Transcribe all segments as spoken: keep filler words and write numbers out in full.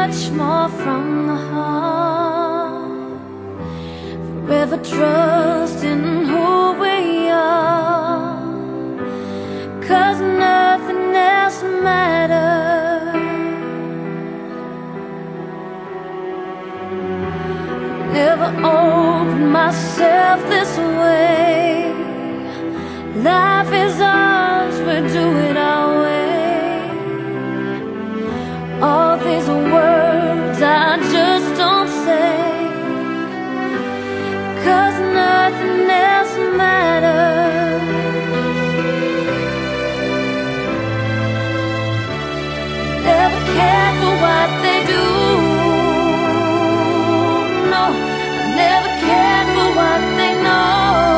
much more from the heart. Forever trusting who we are, 'cause nothing else matters. Never opened myself this way. Life is ours, we do it our way. All these words I just don't say, 'cause nothing else matters. Never care for what they do. No, I never cared for what they know.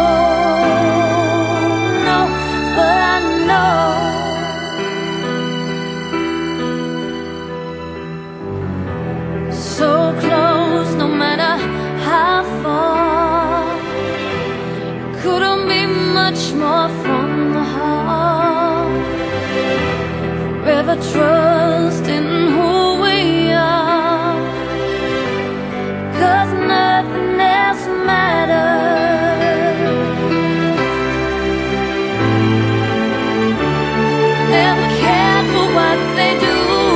No, but I know so close, no matter how far. Couldn't be much more from the heart. Forever trusting who we are, 'cause nothing else matters. Never cared for what they do.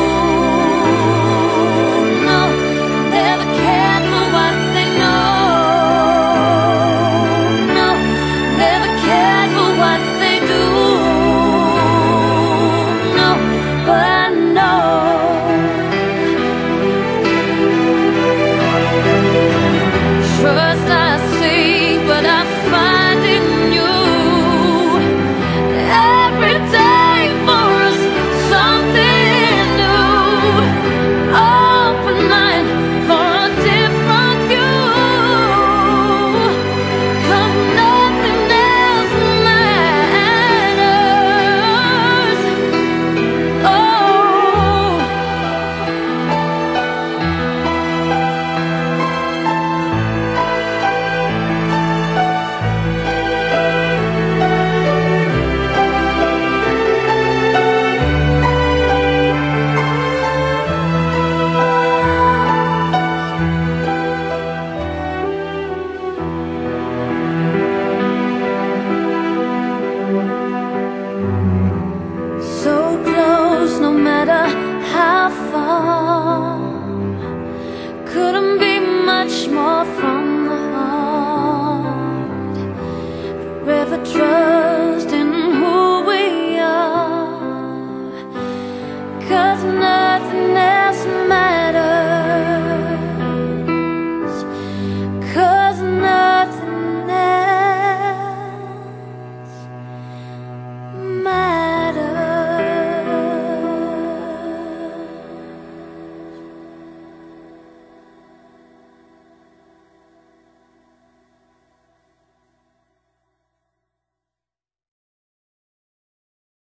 No matter how far, couldn't be much more from